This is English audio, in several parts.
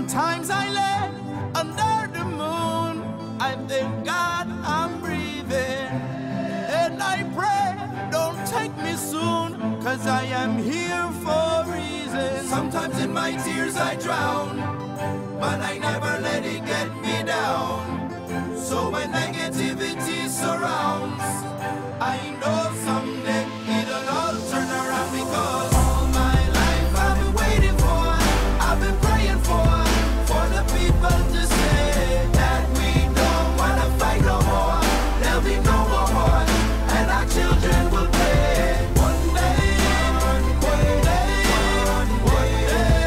Sometimes I lay under the moon. I thank God I'm breathing. And I pray, don't take me soon, 'cause I am here for a reason. Sometimes in my tears I drown, but I never let it get me down. So when negativity surrounds, I know someday it'll all turn around, because all my life I've been waiting for, I've been praying for the people to say that we don't wanna fight no more. There'll be no more war, and our children will pay. One day, one day, one day,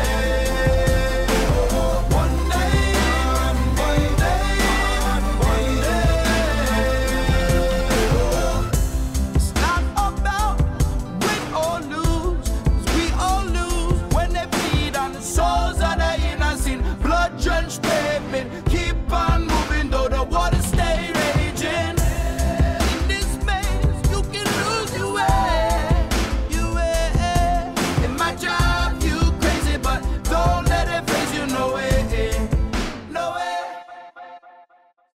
one day, one day, one day. It's not about win or lose, 'cause we all lose when they bleed on the souls of the innocent, blood-drenched pavement.